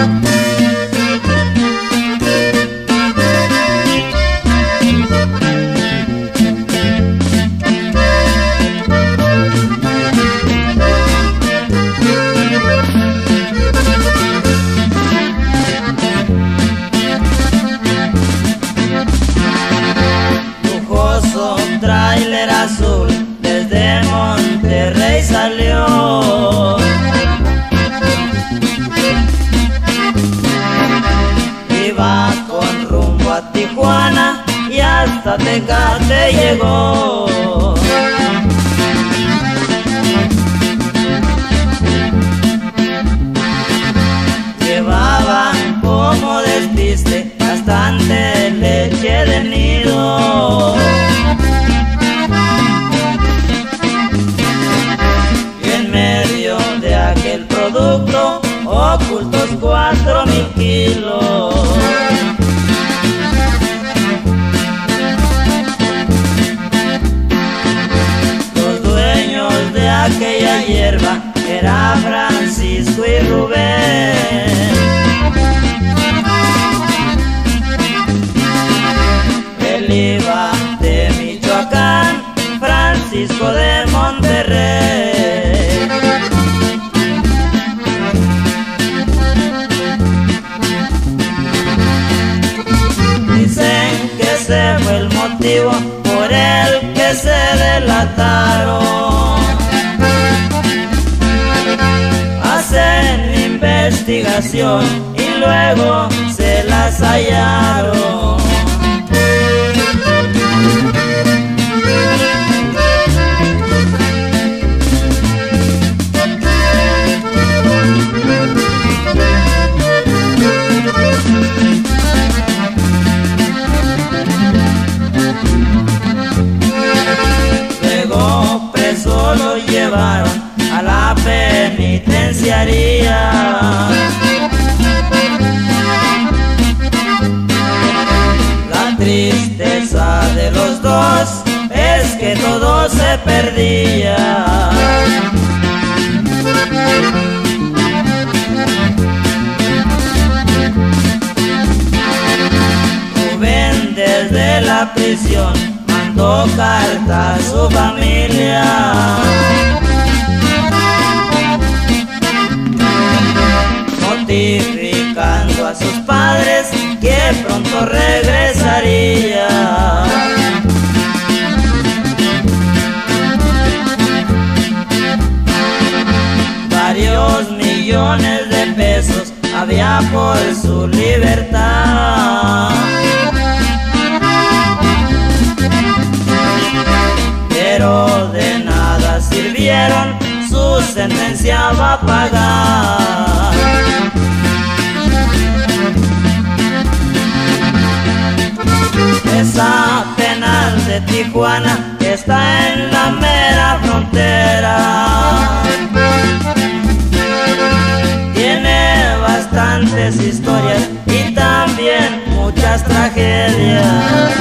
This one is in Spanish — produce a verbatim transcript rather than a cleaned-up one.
Tráiler azul desde Monterrey salió, iba con rumbo a Tijuana y hasta Tecate llegó. Llevaban como despiste bastante leche de nido, producto ocultos cuatro mil kilos. Los dueños de aquella hierba era Francisco y Rubén. Él iba de Michoacán, Francisco de Monterrey. Fue el motivo por el que se delataron. Hacen investigación y luego se las hallaron. Lo llevaron a la penitenciaría. La tristeza de los dos es que todo se perdía. Rubén desde la prisión mandó carta a su familia, notificando a sus padres que pronto regresaría. Varios millones de pesos había por su libertad, pero de nada sirvieron, su sentencia va a pagar. Esa penal de Tijuana está en la mera frontera, tiene bastantes historias y también muchas tragedias.